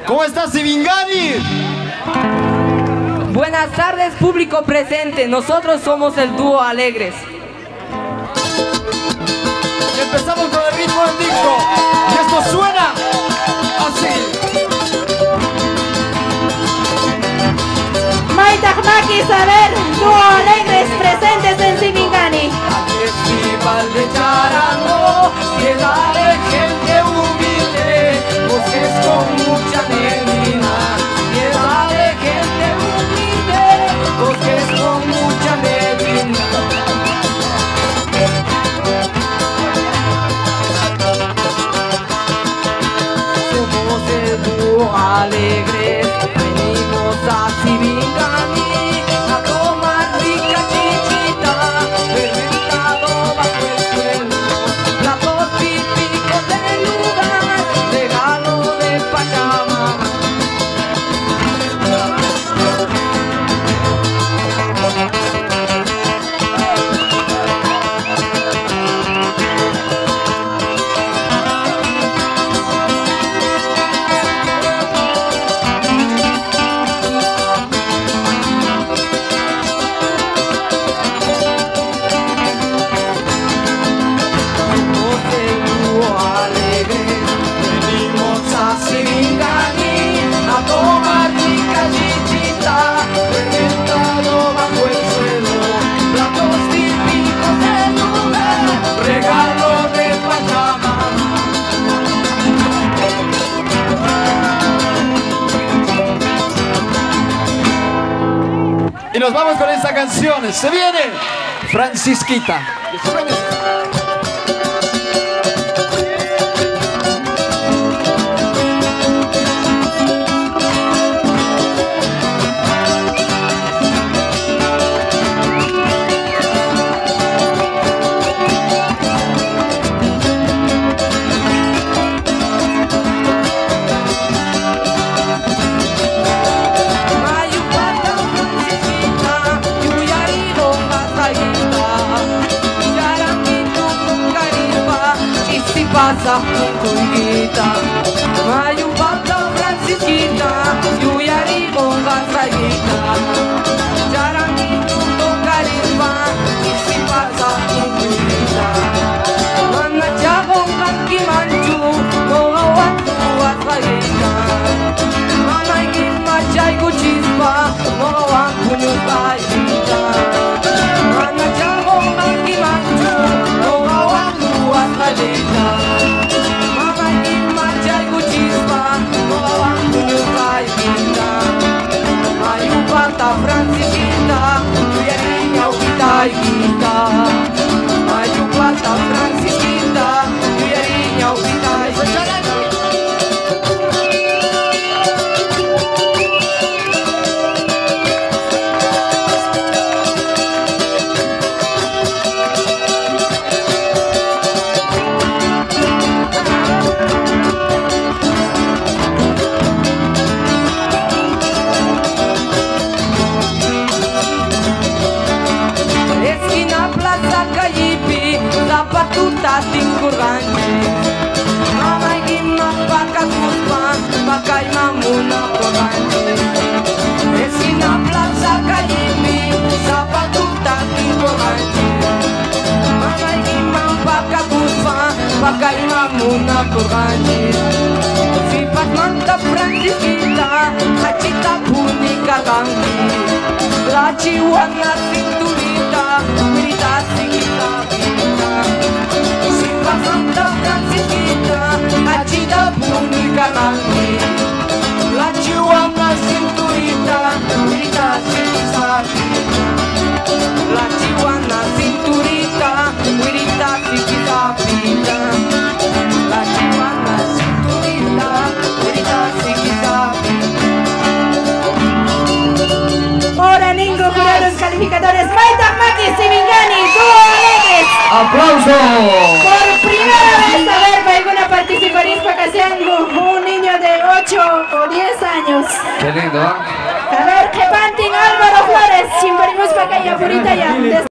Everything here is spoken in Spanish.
¿Cómo estás, Sivingani? Buenas tardes, público presente. Nosotros somos el dúo Alegres. Y empezamos con el ritmo del disco. Y esto suena así. Maitajmaki saber, dúo Alegres presentes en Sivingani. Festival de charango, llena de gente humilde, bosques con mucha neblina, llena de gente humilde, bosques con mucha neblina. Somos el dúo Alegres, venimos a Sivingani a tomar rica chichita, fermentado bajo el suelo, platos típicos del lugar, regalo de Pachamama. Y nos vamos con esta canción. Se viene Francisquita. Pasa cuiguita, mayupata Francisquita, yuyari con gasallita, charanguito tocarispa, y si pasa cuiguita, manacha con canquimanchu, mogawatu gasallita, manaiki machay cuchispa, mogawantu nyutayita, manacha con canquimanchu, mogawatu gasallita. Francisquita, yuyari ñaupitaykita. Mayupata Francisquita, yuyari ñaupitaykita. Zapatuta tingkurganji, mamay gimma pakakuspan, pakay mamuna kurganji. Esquina Plaza Cayimbi, zapatuta tingkurganji, mamay gimma pakakuspan, pakay mamuna kurganji. Sipat manta Francisquita, hachita punika gangi, la chihuahua cinturita, grita siquita. Santa Francisquita, achita punica gangi, la chihuahua cinturita, grita siquisapi. La chihuahua cinturita, grita siquisapita. La chihuahua cinturita, grita siquisapi. Ahora Ningo, jurados calificadores, Maitajmaki, Sivingani, dúo Alegres. ¡Aplausos! Por primera vez, a ver, alguna participación para que sean un niño de 8 o 10 años. Qué lindo, ¿eh? A ver, que pantin Álvaro Flores, chimbarimos para que haya purita ya.